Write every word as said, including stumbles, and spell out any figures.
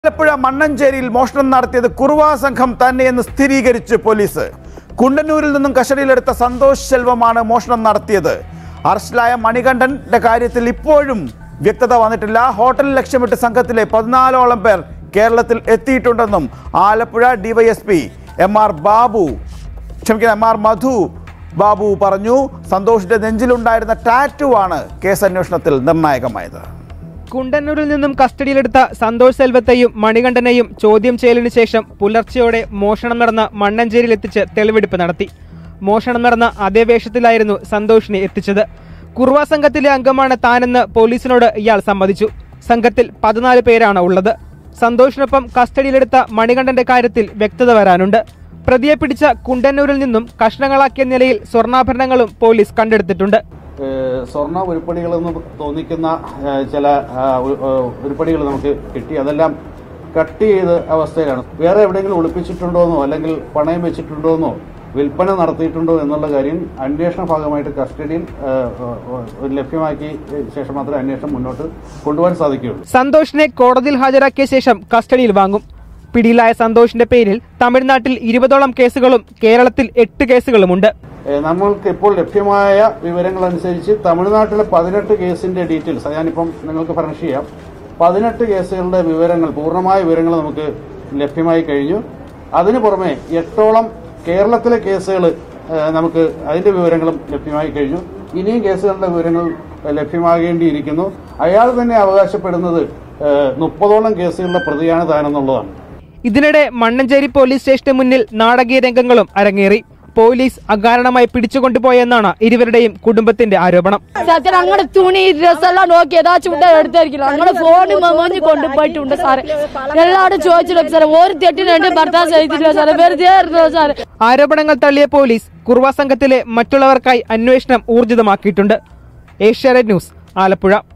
ആലപ്പുഴ മണ്ണഞ്ചേരിയിൽ മോഷണം നടത്തിയത് കുറുവാ സംഘം തന്നെയെന്ന് സ്ഥിരീകരിച്ച് പോലീസ്. കുണ്ടന്നൂരിൽ നിന്നും കസ്റ്റഡിയിലെടുത്ത സന്തോഷ് സെൽവമാണ് മോഷണം നടത്തിയത്. അറസ്റ്റിലായ മണികണ്ഠന്റെ കാര്യത്തിൽ ഇപ്പോഴും വ്യക്തത വന്നിട്ടില്ല. ഹോട്ടൽ ലക്ഷ്യമിട്ട് സംഘത്തിലെ പതിനാലോളം പേർ കേരളത്തിൽ എത്തിയിട്ടുണ്ടെന്നും Alappuzha DYSP M R Babu ക്ഷമിക്കുന്ന എം ആർ മധു ബാബു പറഞ്ഞു. സന്തോഷിന്റെ നെഞ്ചിലുണ്ടായിരുന്ന ടാറ്റു ആണ് കേസ് അന്വേഷണത്തിൽ നിർണായകമായത്. കുണ്ടന്നൂരിൽ നിന്നും കസ്റ്റഡിയിലെടുത്ത സന്തോഷ് സെൽവത്തെയും മണികണ്ഠനെയും ചോദ്യം ചെയ്യലിന് ശേഷം പുലർച്ചെയോടെ മോഷണം നടന്ന മണ്ണഞ്ചേരിയിൽ എത്തിച്ച് തെളിവെടുപ്പ് നടത്തി. മോഷണം നടന്ന അതേ വേഷത്തിലായിരുന്നു സന്തോഷിനെ എത്തിച്ചത്. കുറുവാ സംഘത്തിലെ അംഗമാണ് താനെന്ന് പോലീസിനോട് ഇയാൾ സമ്മതിച്ചു. സംഘത്തിൽ പതിനാല് പേരാണ് ഉള്ളത്. സന്തോഷിനൊപ്പം കസ്റ്റഡിയിലെടുത്ത മണികണ്ഠന്റെ കാര്യത്തിൽ വ്യക്തത വരാനുണ്ട്. പ്രതിയെ പിടിച്ച കുണ്ടന്നൂരിൽ നിന്നും കഷ്ണങ്ങളാക്കിയ നിലയിൽ സ്വർണ്ണാഭരണങ്ങളും പോലീസ് കണ്ടെടുത്തിട്ടുണ്ട്. സ്വർണ്ണ ഉരുപ്പടികളെന്ന് തോന്നിക്കുന്ന ചില ഉരുപ്പടികൾ നമുക്ക് കിട്ടി. അതെല്ലാം കട്ട് ചെയ്ത അവസ്ഥയിലാണ്. വേറെ എവിടെയെങ്കിലും ഒളിപ്പിച്ചിട്ടുണ്ടോയെന്നോ അല്ലെങ്കിൽ പണയം വെച്ചിട്ടുണ്ടോയെന്നോ വിൽപ്പന നടത്തിയിട്ടുണ്ടോ എന്നുള്ള കാര്യം അന്വേഷണ ഭാഗമായിട്ട് കസ്റ്റഡിയിൽ ലഭ്യമാക്കിയ ശേഷം മാത്രമേ അന്വേഷണം മുന്നോട്ട് കൊണ്ടുപോകാൻ സാധിക്കുകയുള്ളൂ. സന്തോഷിനെ കോടതിയിൽ ഹാജരാക്കിയ ശേഷം കസ്റ്റഡിയിൽ വാങ്ങും. പിടിയിലായ സന്തോഷിന്റെ പേരിൽ തമിഴ്നാട്ടിൽ ഇരുപതോളം കേസുകളും കേരളത്തിൽ എട്ട് കേസുകളുമുണ്ട്. നമ്മൾക്ക് ഇപ്പോൾ ലഭ്യമായ വിവരങ്ങൾ അനുസരിച്ച് തമിഴ്നാട്ടിലെ പതിനെട്ട് കേസിന്റെ ഡീറ്റെയിൽസ് ഞാനിപ്പം നിങ്ങൾക്ക് ഫർണിഷ് ചെയ്യാം. പതിനെട്ട് കേസുകളുടെ വിവരങ്ങൾ പൂർണ്ണമായ വിവരങ്ങൾ നമുക്ക് ലഭ്യമായി കഴിഞ്ഞു. അതിനു പുറമെ എട്ടോളം കേരളത്തിലെ കേസുകൾ നമുക്ക് അതിന്റെ വിവരങ്ങളും ലഭ്യമായി കഴിഞ്ഞു. ഇനിയും കേസുകളുടെ വിവരങ്ങൾ ലഭ്യമാകേണ്ടിയിരിക്കുന്നു. അയാൾ തന്നെ അവകാശപ്പെടുന്നത് മുപ്പതോളം കേസുകളുടെ പ്രതിയാണ് താനെന്നുള്ളതാണ്. ഇതിനിടെ മണ്ണഞ്ചേരി പോലീസ് സ്റ്റേഷന് മുന്നിൽ നാടകീയ രംഗങ്ങളും അരങ്ങേറി. പോലീസ് അകാരണമായി പിടിച്ചുകൊണ്ടുപോയെന്നാണ് ഇരുവരുടെയും കുടുംബത്തിന്റെ ആരോപണം. ഞങ്ങളുടെ തുണി ഡ്രസ് എല്ലാം നോക്കി ഏതാച്ചും എടുത്തായിരിക്കില്ല. ഞങ്ങളുടെ ഫോൺ മമ്മി കൊണ്ടുപോയിട്ടുണ്ട് സാറ്. എല്ലാവരും ചോദിച്ചില്ല സാറേ. ഒരു തെറ്റിന് വേണ്ടി ഭർത്താവ് ചെയ്തിട്ടില്ല സാറേ. വെറുതെ സാറേ. ആരോപണങ്ങൾ തള്ളിയ പോലീസ് കുറുവാ സംഘത്തിലെ മറ്റുള്ളവർക്കായി അന്വേഷണം ഊർജിതമാക്കിയിട്ടുണ്ട്. ഏഷ്യാനെറ്റ് ന്യൂസ്, ആലപ്പുഴ.